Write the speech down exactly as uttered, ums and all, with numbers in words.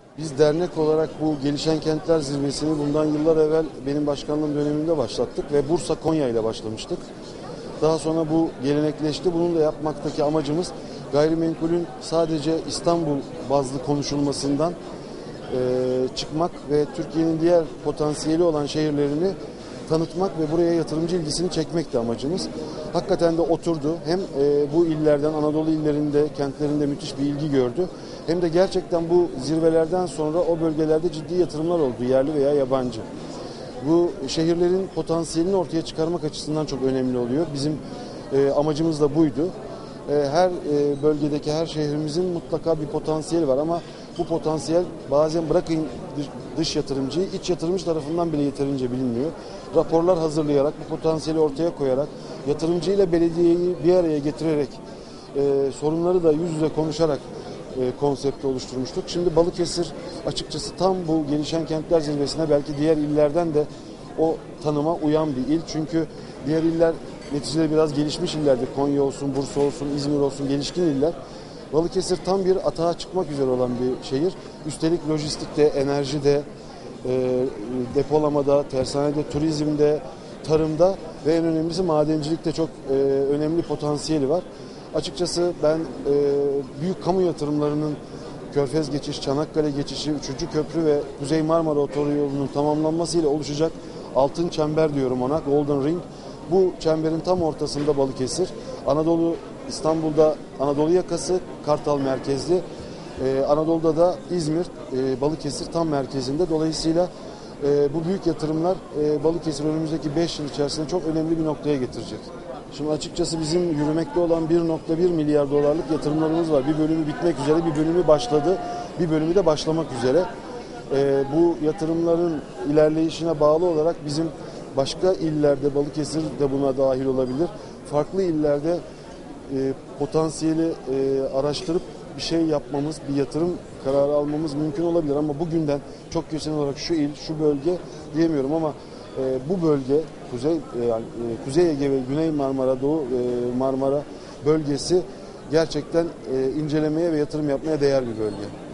Biz dernek olarak bu Gelişen Kentler Zirvesi'ni bundan yıllar evvel benim başkanlığım döneminde başlattık ve Bursa, Konya ile başlamıştık. Daha sonra bu gelenekleşti. Bunun da yapmaktaki amacımız gayrimenkulün sadece İstanbul bazlı konuşulmasından e, çıkmak ve Türkiye'nin diğer potansiyeli olan şehirlerini tanıtmak ve buraya yatırımcı ilgisini çekmek de amacımız. Hakikaten de oturdu. Hem e, bu illerden, Anadolu illerinde, kentlerinde müthiş bir ilgi gördü. Hem de gerçekten bu zirvelerden sonra o bölgelerde ciddi yatırımlar oldu, yerli veya yabancı. Bu şehirlerin potansiyelini ortaya çıkarmak açısından çok önemli oluyor. Bizim e, amacımız da buydu. E, her e, bölgedeki her şehrimizin mutlaka bir potansiyeli var ama bu potansiyel bazen bırakın dış, dış yatırımcıyı, iç yatırımcı tarafından bile yeterince bilinmiyor. Raporlar hazırlayarak, bu potansiyeli ortaya koyarak, yatırımcı ile belediyeyi bir araya getirerek, e, sorunları da yüz yüze konuşarak e, konsepti oluşturmuştuk. Şimdi Balıkesir açıkçası tam bu Gelişen Kentler Zirvesi'ne belki diğer illerden de o tanıma uyan bir il. Çünkü diğer iller neticede biraz gelişmiş illerdir. Konya olsun, Bursa olsun, İzmir olsun, gelişkin iller. Balıkesir tam bir atağa çıkmak üzere olan bir şehir. Üstelik lojistikte, enerjide, e, depolamada, tersanede, turizmde, tarımda ve en önemlisi madencilikte çok e, önemli potansiyeli var. Açıkçası ben e, büyük kamu yatırımlarının Körfez geçiş, Çanakkale geçişi, üçüncü köprü ve Kuzey Marmara Otoyolu'nun tamamlanmasıyla oluşacak altın çember diyorum ona, Golden Ring. Bu çemberin tam ortasında Balıkesir. Anadolu, İstanbul'da Anadolu yakası, Kartal merkezli. Ee, Anadolu'da da İzmir, e, Balıkesir tam merkezinde. Dolayısıyla e, bu büyük yatırımlar e, Balıkesir önümüzdeki beş yıl içerisinde çok önemli bir noktaya getirecek. Şimdi açıkçası bizim yürümekte olan bir nokta bir milyar dolarlık yatırımlarımız var. Bir bölümü bitmek üzere, bir bölümü başladı, bir bölümü de başlamak üzere. Ee, bu yatırımların ilerleyişine bağlı olarak bizim başka illerde, Balıkesir de buna dahil olabilir, farklı illerde e, potansiyeli e, araştırıp bir şey yapmamız, bir yatırım kararı almamız mümkün olabilir. Ama bugünden çok kesin olarak şu il, şu bölge diyemiyorum ama e, bu bölge, Kuzey, e, yani, e, Kuzey Ege ve Güney Marmara, Doğu e, Marmara bölgesi gerçekten e, incelemeye ve yatırım yapmaya değer bir bölge.